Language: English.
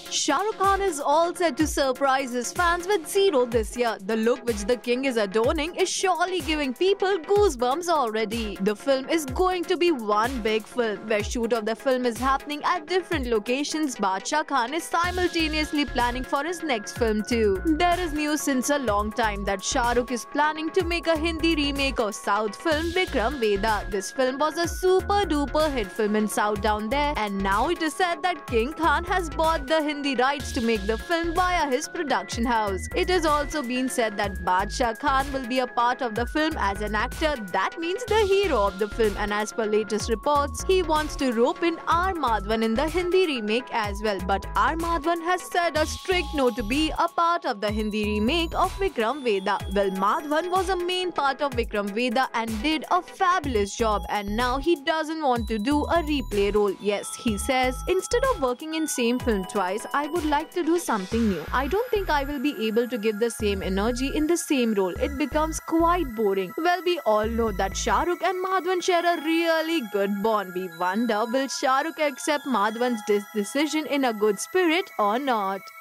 Shahrukh Khan is all set to surprise his fans with Zero this year. The look which the king is adorning is surely giving people goosebumps already. The film is going to be one big film where shoot of the film is happening at different locations. Badshah Khan is simultaneously planning for his next film too. There is news since a long time that Shahrukh is planning to make a Hindi remake of South film Vikram Vedha. This film was a super duper hit film in South down there, and now it is said that King Khan has bought the Hindi rights to make the film via his production house. It has also been said that Badshah Khan will be a part of the film as an actor, that means the hero of the film, and as per latest reports, he wants to rope in R Mahadevan in the Hindi remake as well. But R Mahadevan has said a strict no to be a part of the Hindi remake of Vikram Vedha. Well, Madhavan was a main part of Vikram Vedha and did a fabulous job, and now he doesn't want to do a replay role. Yes, he says, instead of working in same film twice, I would like to do something new. I don't think I will be able to give the same energy in the same role. It becomes quite boring. Well, we all know that Shahrukh and Madhavan share a really good bond. We wonder, will Shahrukh accept Madhavan's decision in a good spirit or not?